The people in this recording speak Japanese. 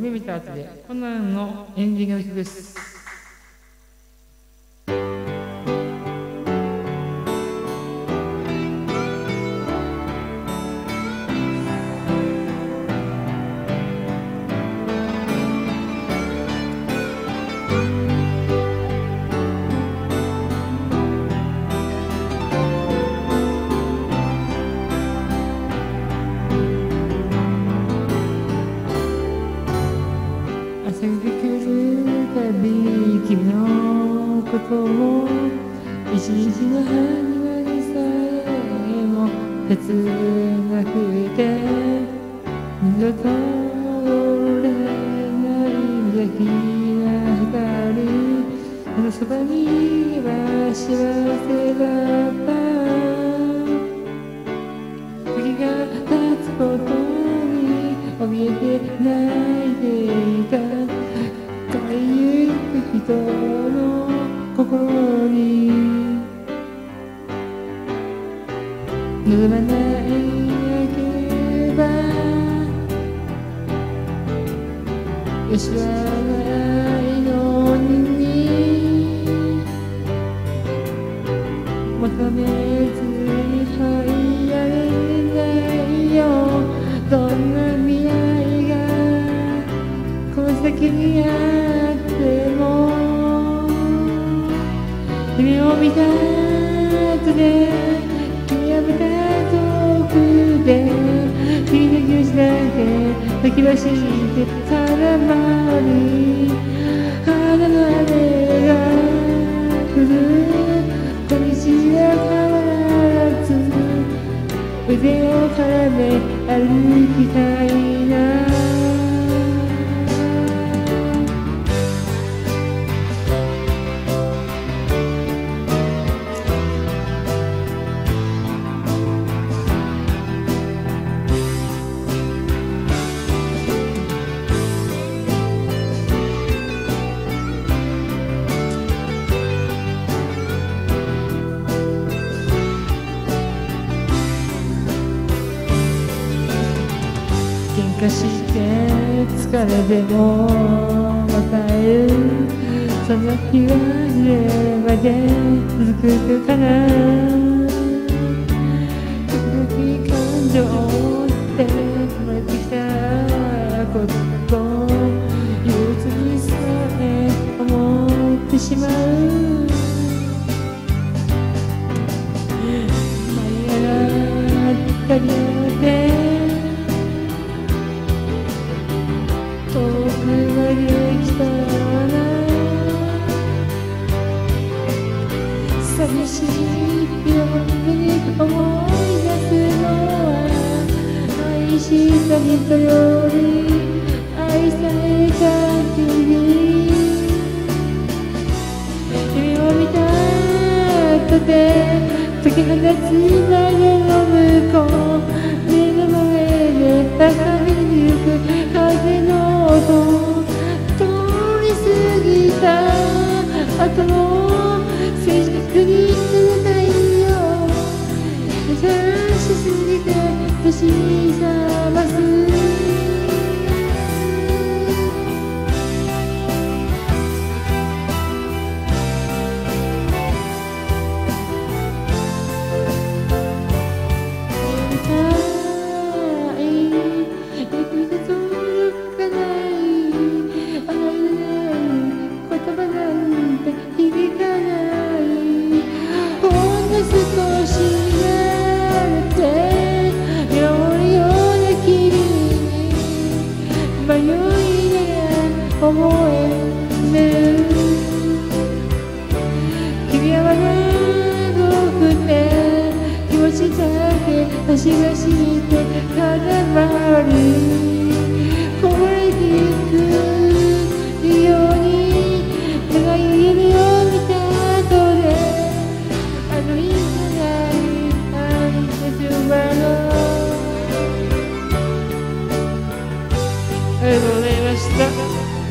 夢見た後でコナンのエンディングの曲です。朝が来るたび君のことを一日の始まりさえも切なくて二度と折れない無邪気な光あのそばには幸せだった時が経つことに怯えて泣いていたゆく人の心に望まないなければよしはないのに求めずに這い上げないよどんな未来がこの先にあっても夢を見た後で君はまた遠くで君の気持ちだけ時走って空回り花の雨が降る小道は変わらず腕を絡め歩きたいな喧嘩して疲れでも別れるその日はいれまで続くかな時々感情って生まれてきたこと憂鬱にさえ思ってしまう舞い上がったりって遠くまで来たな寂しいように思い出すのは愛した人より愛された君夢を見た後で解き放つ窓の向こう目の前で高めに行く風の音通り過ぎた後の静寂に冷たいよ優しすぎて年に覚ます思えね君はまだ遠くて気持ちだけ走らして空回りこぼれてゆくように長い夢を見た後であのいない愛の順番ありがとうございました。